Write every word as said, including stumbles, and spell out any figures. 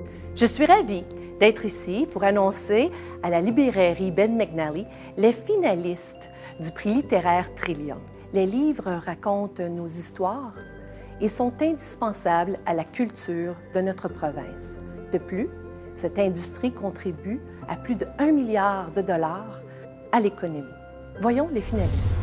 Je suis ravie d'être ici pour annoncer à la librairie Ben McNally les finalistes du prix littéraire Trillium. Les livres racontent nos histoires et sont indispensables à la culture de notre province. De plus, cette industrie contribue à plus de un milliard de dollars à l'économie. Voyons les finalistes.